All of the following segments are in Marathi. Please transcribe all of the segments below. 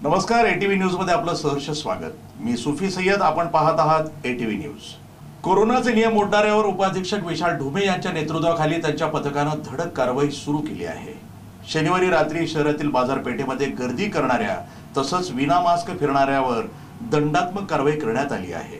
नमस्कार, एटीव्ही न्यूज मध्ये आपलं सहर्ष स्वागत। मी सुफी सय्यद, आपण पाहत आहात एटीव्ही न्यूज। कोरोनाचे नियम मोडणाऱ्यावर उपाधीक्षक विशाल ढुमे यांच्या नेतृत्वाखाली त्यांच्या पथकानं धडक कारवाई सुरू केली आहे। शनिवारी रात्री शहरातील बाजारपेठेमध्ये गर्दी करणाऱ्या तसंच विना मास्क फिरणाऱ्यावर दंडात्मक कारवाई करण्यात आली आहे।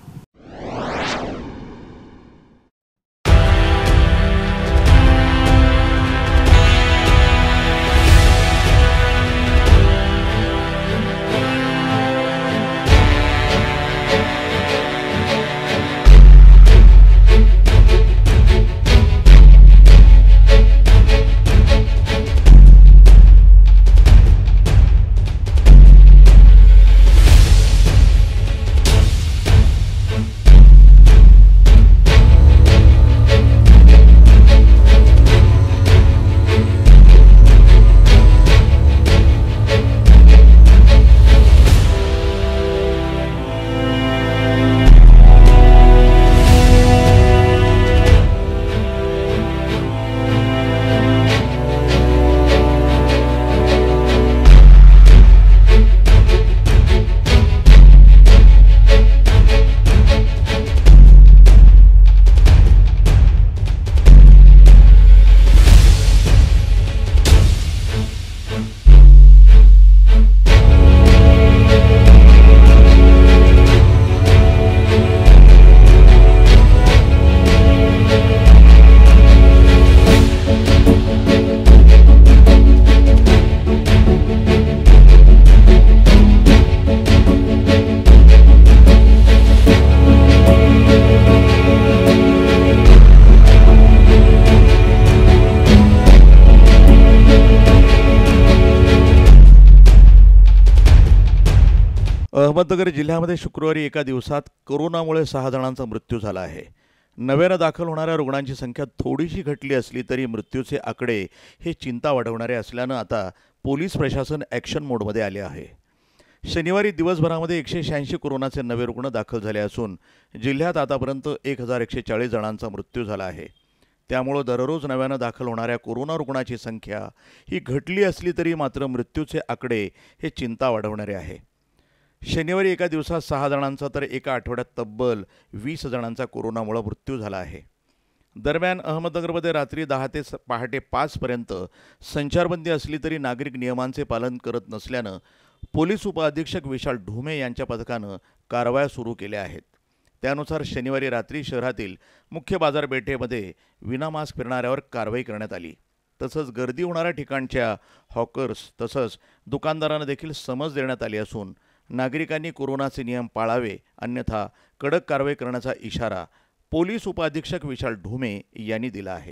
अहमदनगर जिल्ह्यामध्ये शुक्रवारी एका दिवसात कोरोनामुळे 6 जणांचा मृत्यू झाला आहे। नव्यानं दाखल होणाऱ्या रुग्णांची संख्या थोडीशी घटली असली तरी मृत्यूचे आकडे हे चिंता वाढवणारे असल्यानं आता पोलीस प्रशासन ॲक्शन मोडमध्ये आले आहे। शनिवारी दिवसभरामध्ये 186 कोरोनाचे नवे रुग्ण दाखल झाले असून जिल्ह्यात आतापर्यंत 1140 जणांचा मृत्यू झाला आहे। त्यामुळे दररोज नव्यानं दाखल होणाऱ्या कोरोना रुग्णाची संख्या ही घटली असली तरी मात्र मृत्यूचे आकडे हे चिंता वाढवणारे आहे। शनिवारी एका दिवसात 6 जणांचा तर एका आठवड्यात तब्बल 20 जणांचा कोरोनामुळे मृत्यू झाला आहे। दरम्यान अहमदनगरमध्ये रात्री 10 ते पहाटे 5 पर्यंत संचारबंदी असली तरी नागरिक नियमांचे पालन करत नसल्यानं पोलीस उपअधीक्षक विशाल ढुमे यांच्या पथकानं कारवाया सुरू केल्या आहेत। त्यानुसार शनिवारी रात्री शहरातील मुख्य बाजारपेठेमध्ये विना मास्क फिरणाऱ्यावर कारवाई करण्यात आली। तसंच गर्दी होणाऱ्या ठिकाणच्या हॉकर्स तसंच दुकानदारांना देखील समज देण्यात आली असून नागरिकांनी कोरोनाचे नियम पाळावे अन्यथा कडक कारवाई करण्याचा इशारा पोलीस उपअधीक्षक विशाल ढुमे यांनी दिला आहे।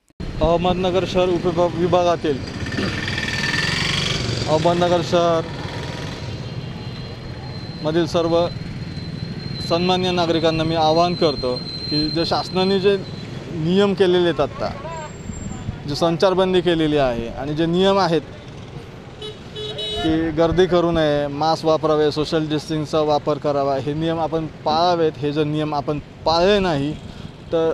अहमदनगर शहर उपविभागातील अहमदनगर शहर मधील सर्व सन्मान्य नागरिकांना मी आवाहन करतो की जे शासनाने जे नियम केलेले आहेत, आता जे संचारबंदी केलेली आहे आणि जे नियम आहेत की गर्दी करू नये, मास्क वापरावे, सोशल डिस्टन्सिंगचा वापर करावा, हे नियम आपण पाळावेत। हे जर नियम आपण पाळले नाही तर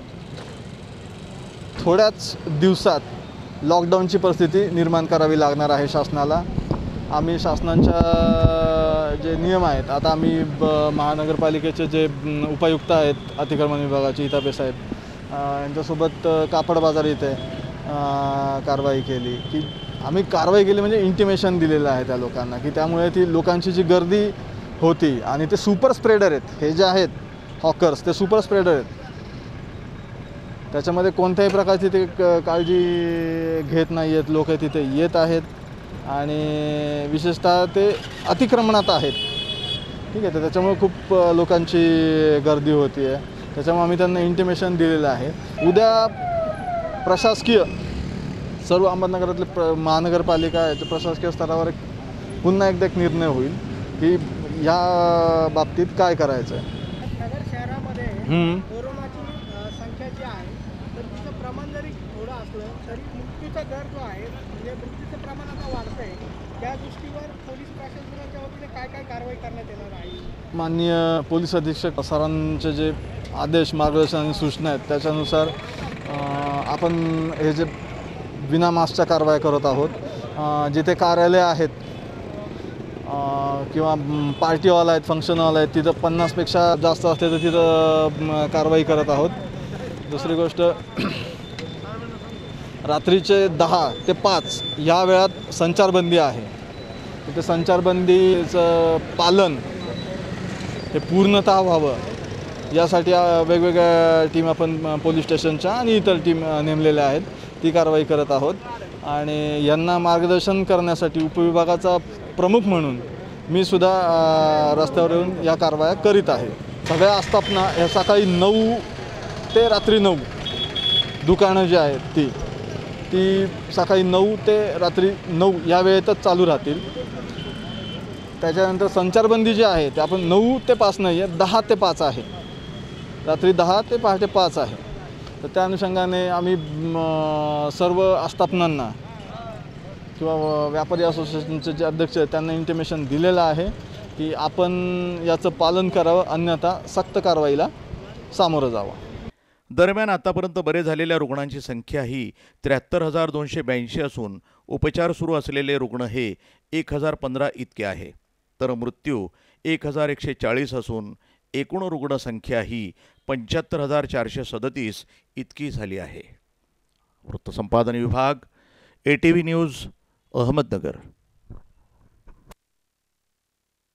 थोड्याच दिवसात लॉकडाऊनची परिस्थिती निर्माण करावी लागणार आहे शासनाला। आम्ही शासनाच्या जे नियम आहेत, आता आम्ही महानगरपालिकेचे जे उपायुक्त आहेत अतिक्रमण विभागाचे हिताबे साहेब यांच्यासोबत कापड बाजार इथे कारवाई केली की आम्ही कारवाई केली म्हणजे इंटिमेशन दिलेलं आहे त्या लोकांना की त्यामुळे ती लोकांची जी गर्दी होती आणि ते सुपर स्प्रेडर आहेत, हे जे आहेत हॉकर्स ते सुपर स्प्रेडर आहेत, त्याच्यामध्ये कोणत्याही प्रकारची ते काळजी घेत नाही आहेत। लोक तिथे येत आहेत आणि विशेषतः ते अतिक्रमणात आहेत, ठीक आहे। तर त्याच्यामुळे खूप लोकांची गर्दी होती आहे। त्याच्यामुळे आम्ही त्यांना इंटिमेशन दिलेलं आहे। उद्या प्रशासकीय सर्व अहमदनगरातले महानगरपालिका याच्या प्रशासकीय स्तरावर पुन्हा एकदा एक निर्णय होईल की या बाबतीत काय करायचं आहे। नगर शहरामध्ये कोरोनाची संख्या जी आहे तर तिचं प्रमाण जरी थोडं असलं तरी मृत्यूचा दर जो आहे म्हणजे मृत्यूचं प्रमाण आता वाढतं आहे, त्या दृष्टीवर पोलीस प्रशासनाच्या वतीने काय काय कारवाई करण्यात येणार आहे। माननीय पोलीस अधीक्षक सरांचे जे आदेश, मार्गदर्शन आणि सूचना आहेत त्याच्यानुसार आपण हे जे विना मास्कच्या कारवाया करत आहोत। जिथे कार्यालय आहेत किंवा पार्टी हॉल आहेत, फंक्शन हॉल आहेत, तिथं 50पेक्षा जास्त असले तर तिथं कारवाई करत आहोत. दुसरी गोष्ट, रात्रीचे 10 ते 5 या वेळात संचारबंदी आहे. तिथे संचारबंदीचं पालन हे पूर्णतः व्हावं यासाठी वेगवेगळ्या टीम आपण पोलीस स्टेशनच्या आणि इतर टीम नेमलेल्या आहेत. ती कारवाई करत आहोत. आणि यांना मार्गदर्शन करण्यासाठी उपविभागाचा प्रमुख म्हणून मी सुद्धा रस्त्यावर येऊन या कारवाया करीत आहे. सगळ्या आस्थापना या सकाळी 9 ते रात्री 9 दुकानं जी आहेत ती सकाळी 9 ते रात्री 9 या वेळेतच चालू राहतील. त्याच्यानंतर संचारबंदी जी आहे ते आपण 9 ते 5 नाही आहे, 10 ते 5 आहे. रात्री 10 ते पहाटे 5 आहे. तर त्या अनुषंगाने आम्ही सर्व आस्थापनांना किंवा व्यापारी असोसिएशनचे जे अध्यक्ष आहेत त्यांना इंटिमेशन दिलेलं आहे की आपण याचं पालन करावं, अन्यथा सक्त कारवाईला सामोरं जावं. दरम्यान आतापर्यंत बरे झालेल्या रुग्णांची संख्या ही 73,282 असून उपचार सुरू असलेले रुग्ण हे 1,015 इतके आहे. तर मृत्यू 1,140 असून एकूण रुग्णसंख्या ही 75,437 इतकी झाली आहे. वृत्तसंपादन विभाग, ATV न्यूज, अहमदनगर.